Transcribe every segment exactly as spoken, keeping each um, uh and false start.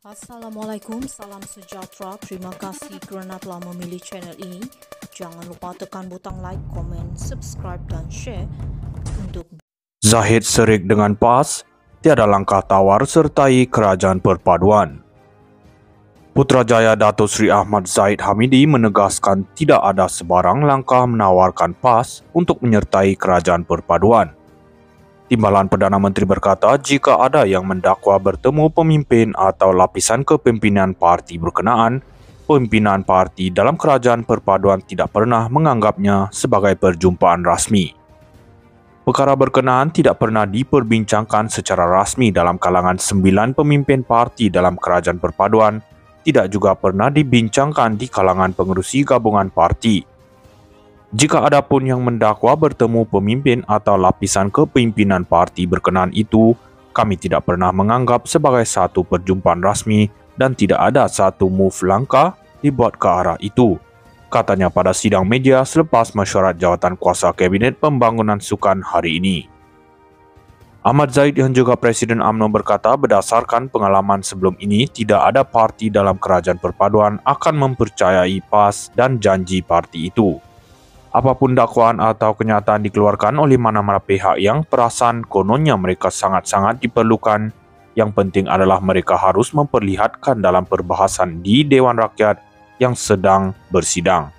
Assalamualaikum, salam sejahtera. Terima kasih kerana telah memilih channel ini. Jangan lupa tekan butang like, komen, subscribe dan share untuk Zahid serik dengan P A S, tiada langkah tawar sertai kerajaan perpaduan. Putrajaya Datuk Seri Ahmad Zahid Hamidi menegaskan tidak ada sebarang langkah menawarkan P A S untuk menyertai kerajaan perpaduan. Timbalan Perdana Menteri berkata jika ada yang mendakwa bertemu pemimpin atau lapisan kepimpinan parti berkenaan, pimpinan parti dalam kerajaan perpaduan tidak pernah menganggapnya sebagai perjumpaan rasmi. Perkara berkenaan tidak pernah diperbincangkan secara rasmi dalam kalangan sembilan pemimpin parti dalam kerajaan perpaduan, tidak juga pernah dibincangkan di kalangan pengerusi gabungan parti. Jika ada pun yang mendakwa bertemu pemimpin atau lapisan kepimpinan parti berkenaan itu, kami tidak pernah menganggap sebagai satu perjumpaan rasmi dan tidak ada satu move langkah dibuat ke arah itu, katanya pada sidang media selepas mesyuarat jawatan kuasa Kabinet Pembangunan Sukan hari ini. Ahmad Zahid yang juga Presiden U M N O berkata berdasarkan pengalaman sebelum ini tidak ada parti dalam kerajaan perpaduan akan mempercayai P A S dan janji parti itu. Apapun dakwaan atau kenyataan dikeluarkan oleh mana-mana pihak yang perasan kononnya mereka sangat-sangat diperlukan, yang penting adalah mereka harus memperlihatkan dalam perbahasan di Dewan Rakyat yang sedang bersidang.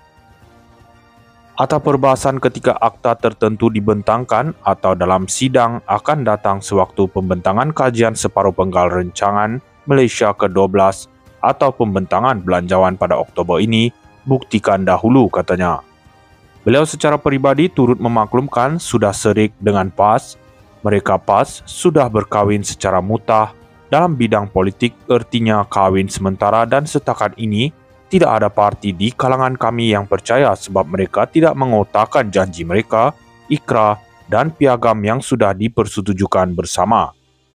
Atau perbahasan ketika akta tertentu dibentangkan atau dalam sidang akan datang sewaktu pembentangan kajian separuh penggal rencangan Malaysia ke dua belas atau pembentangan belanjawan pada Oktober ini, buktikan dahulu, katanya. Beliau secara peribadi turut memaklumkan sudah serik dengan P A S. Mereka P A S sudah berkahwin secara mutah dalam bidang politik, ertinya kahwin sementara, dan setakat ini tidak ada parti di kalangan kami yang percaya sebab mereka tidak mengotakkan janji mereka, ikrar dan piagam yang sudah dipersetujukan bersama.